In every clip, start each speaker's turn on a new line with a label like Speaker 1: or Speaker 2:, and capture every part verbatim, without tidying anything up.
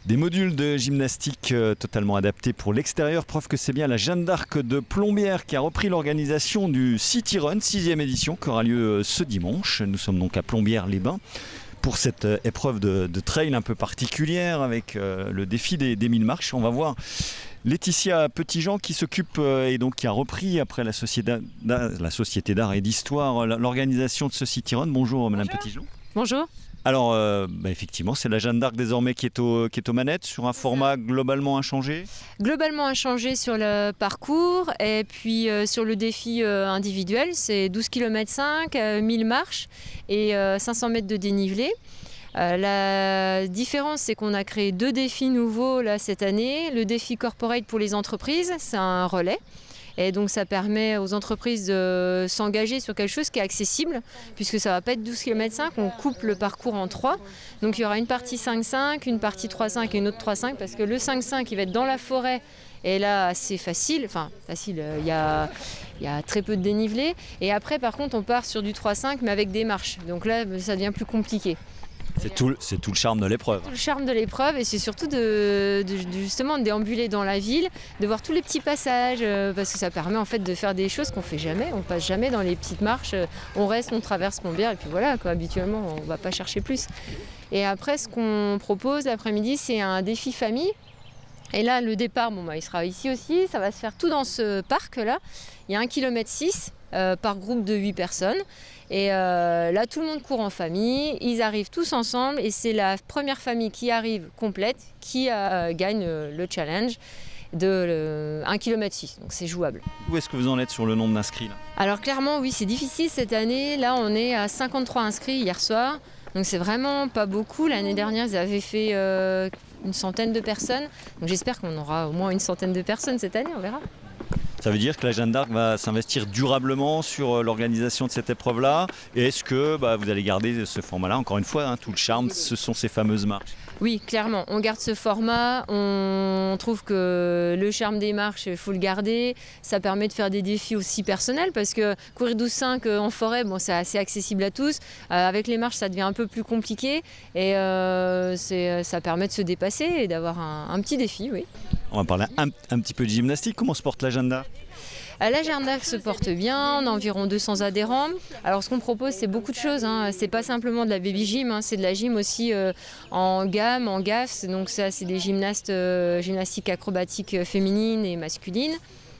Speaker 1: Des modules de gymnastique euh, totalement adaptés pour l'extérieur, preuve que c'est bien la Jeanne d'Arc de Plombières qui a repris l'organisation du City Run, sixième édition, qui aura lieu euh, ce dimanche. Nous sommes donc à Plombières-les-Bains pour cette euh, épreuve de, de trail un peu particulière avec euh, le défi des, des mille marches. On va voir Laetitia Petitjean qui s'occupe euh, et donc qui a repris après la Société d'Art, la Société d'Art et d'Histoire l'organisation de ce City Run. Bonjour Madame Petitjean.
Speaker 2: Bonjour.
Speaker 1: Alors, euh, bah effectivement, c'est la Jeanne d'Arc désormais qui est, au, qui est aux manettes, sur un format globalement inchangé.
Speaker 2: Globalement inchangé sur le parcours et puis euh, sur le défi euh, individuel, c'est douze kilomètres cinq, euh, mille marches et euh, cinq cents mètres de dénivelé. Euh, la différence, c'est qu'on a créé deux défis nouveaux là, cette année. Le défi corporate pour les entreprises, c'est un relais. Et donc ça permet aux entreprises de s'engager sur quelque chose qui est accessible, puisque ça ne va pas être douze kilomètres cinq, on coupe le parcours en trois. Donc il y aura une partie cinq cinq, une partie trois cinq et une autre trois cinq, parce que le cinq cinq il va être dans la forêt, et là c'est facile, enfin facile, il y a, il y a très peu de dénivelé. Et après par contre on part sur du trois cinq, mais avec des marches, donc là ça devient plus compliqué.
Speaker 1: C'est tout, c'est tout le charme de l'épreuve.
Speaker 2: Tout le charme de l'épreuve, et c'est surtout de, de, de justement de déambuler dans la ville, de voir tous les petits passages, euh, parce que ça permet en fait de faire des choses qu'on fait jamais. On passe jamais dans les petites marches, euh, on reste, on traverse Plombières et puis voilà quoi. Habituellement on va pas chercher plus. Et après ce qu'on propose l'après-midi, c'est un défi famille. Et là le départ, bon bah il sera ici aussi. Ça va se faire tout dans ce parc là. Il y a un kilomètre six euh, par groupe de huit personnes. Et euh, là, tout le monde court en famille, ils arrivent tous ensemble et c'est la première famille qui arrive complète qui euh, gagne euh, le challenge de euh, un kilomètre six, donc c'est jouable.
Speaker 1: Où est-ce que vous en êtes sur le nombre d'inscrits là ?
Speaker 2: Alors clairement, oui, c'est difficile cette année. Là, on est à cinquante-trois inscrits hier soir, donc c'est vraiment pas beaucoup. L'année dernière, ils avaient fait euh, une centaine de personnes, donc j'espère qu'on aura au moins une centaine de personnes cette année, on verra.
Speaker 1: Ça veut dire que la Jeanne d'Arc va s'investir durablement sur l'organisation de cette épreuve-là. Et est-ce que bah, vous allez garder ce format-là ? Encore une fois, hein, tout le charme, ce sont ces fameuses marches.
Speaker 2: Oui, clairement, on garde ce format. On trouve que le charme des marches, il faut le garder. Ça permet de faire des défis aussi personnels, parce que courir douze cinq en forêt, bon, c'est assez accessible à tous. Euh, avec les marches, ça devient un peu plus compliqué. Et euh, c'est, ça permet de se dépasser et d'avoir un, un petit défi, oui.
Speaker 1: On va parler un, un petit peu de gymnastique. Comment se porte la Jeanne d'Arc ?
Speaker 2: La Jeanne d'Arc se porte bien, on a environ deux cents adhérents. Alors ce qu'on propose, c'est beaucoup de choses, hein. C'est pas simplement de la baby gym, hein. C'est de la gym aussi euh, en gamme, en G A F. Donc ça, c'est des gymnastes, euh, gymnastiques acrobatiques féminines et masculines.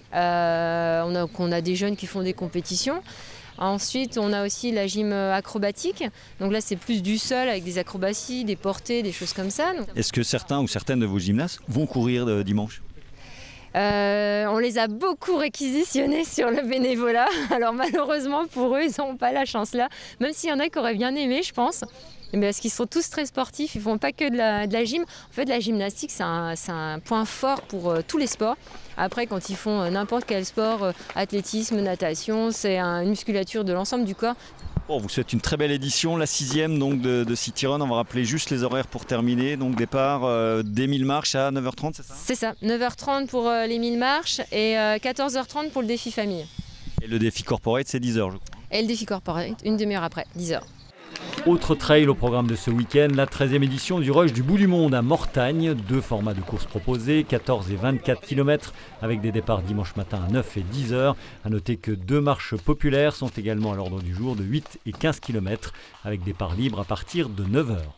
Speaker 2: Euh, on, a, on a des jeunes qui font des compétitions. Ensuite, on a aussi la gym acrobatique. Donc là, c'est plus du sol avec des acrobaties, des portées, des choses comme ça.
Speaker 1: Est-ce que certains ou certaines de vos gymnastes vont courir de, dimanche ?
Speaker 2: Euh, on les a beaucoup réquisitionnés sur le bénévolat. Alors malheureusement pour eux, ils n'ont pas la chance là. Même s'il y en a qui auraient bien aimé, je pense. Mais parce qu'ils sont tous très sportifs, ils ne font pas que de la, de la gym. En fait, la gymnastique, c'est un, c'est un point fort pour euh, tous les sports. Après, quand ils font euh, n'importe quel sport, euh, athlétisme, natation, c'est un, une musculature de l'ensemble du corps.
Speaker 1: Bon, vous souhaite une très belle édition, la sixième donc, de, de City Run. On va rappeler juste les horaires pour terminer. Donc départ euh, des mille marches à neuf heures trente, c'est ça ?
Speaker 2: C'est ça, neuf heures trente pour euh, les mille marches et euh, quatorze heures trente pour le défi famille.
Speaker 1: Et le défi corporate, c'est dix heures, je crois.
Speaker 2: Et le défi corporate, une demi-heure après, dix heures.
Speaker 3: Autre trail au programme de ce week-end, la treizième édition du Rush du Bout du Monde à Mortagne. Deux formats de course proposés, quatorze et vingt-quatre kilomètres, avec des départs dimanche matin à neuf et dix heures. A noter que deux marches populaires sont également à l'ordre du jour de huit et quinze kilomètres, avec départ libre à partir de neuf heures.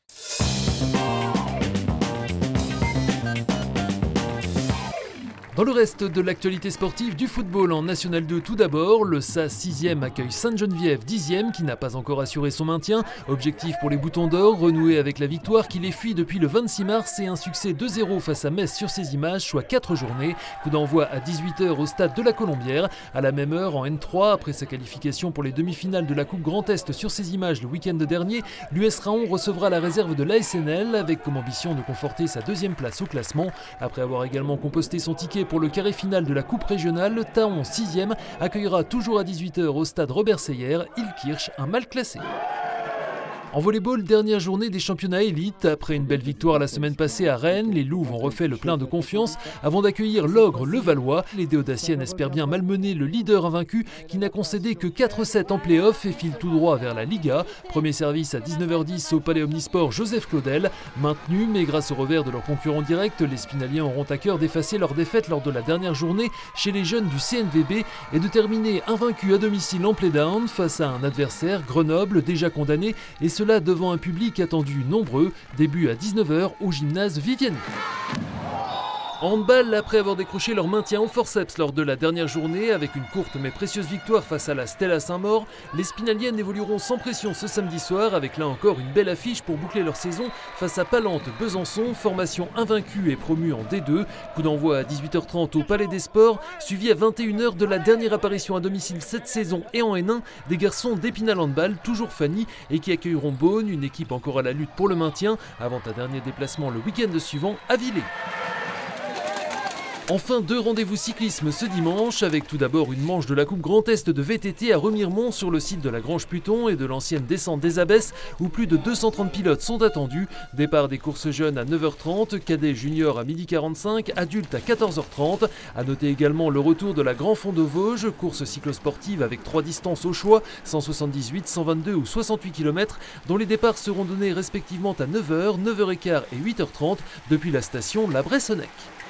Speaker 3: Dans le reste de l'actualité sportive du football en National deux, tout d'abord, le S A sixième accueille Sainte-Geneviève dixième qui n'a pas encore assuré son maintien. Objectif pour les Boutons d'Or, renouer avec la victoire qui les fuit depuis le vingt-six mars et un succès deux zéro face à Metz sur ces images, soit quatre journées. Coup d'envoi à dix-huit heures au stade de la Colombière. À la même heure, en N trois, après sa qualification pour les demi-finales de la Coupe Grand Est sur ces images le week-end dernier, l'U S Raon recevra la réserve de l'A S N L avec comme ambition de conforter sa deuxième place au classement. Après avoir également composté son ticket pour le carré final de la Coupe régionale, Thaon sixième accueillera toujours à dix-huit heures au stade Robert Seyer Ilkirch, un mal classé. En volleyball, dernière journée des championnats élites. Après une belle victoire la semaine passée à Rennes, les Louves ont refait le plein de confiance avant d'accueillir l'Ogre Levallois. Les Déodaciennes espèrent bien malmener le leader invaincu qui n'a concédé que quatre sept en play-off et file tout droit vers la Liga. Premier service à dix-neuf heures dix au Palais Omnisport Joseph Claudel. Maintenu, mais grâce au revers de leurs concurrents directs, les Spinaliens auront à cœur d'effacer leur défaite lors de la dernière journée chez les jeunes du C N V B et de terminer invaincus à domicile en play-down face à un adversaire, Grenoble, déjà condamné, et cela devant un public attendu nombreux. Début à dix-neuf heures au gymnase Viviani. Handball, après avoir décroché leur maintien au forceps lors de la dernière journée avec une courte mais précieuse victoire face à la Stella Saint-Maur, les Spinaliennes évolueront sans pression ce samedi soir avec là encore une belle affiche pour boucler leur saison face à Palante-Besançon, formation invaincue et promue en D deux. Coup d'envoi à dix-huit heures trente au Palais des Sports, suivi à vingt et une heures de la dernière apparition à domicile cette saison et en N un des garçons d'Épinal Handball, toujours Fanny, et qui accueilleront Beaune, une équipe encore à la lutte pour le maintien, avant un dernier déplacement le week-end suivant à Villers. Enfin, deux rendez-vous cyclisme ce dimanche, avec tout d'abord une manche de la Coupe Grand Est de V T T à Remiremont sur le site de la Grange Puton et de l'ancienne descente des Abbesses, où plus de deux cent trente pilotes sont attendus. Départ des courses jeunes à neuf heures trente, cadets juniors à midi quarante-cinq, adultes à quatorze heures trente. A noter également le retour de la Grand Fond de Vosges, course cyclosportive avec trois distances au choix, cent soixante-dix-huit, cent vingt-deux ou soixante-huit kilomètres, dont les départs seront donnés respectivement à neuf heures, neuf heures quinze et huit heures trente depuis la station La Bressonnec.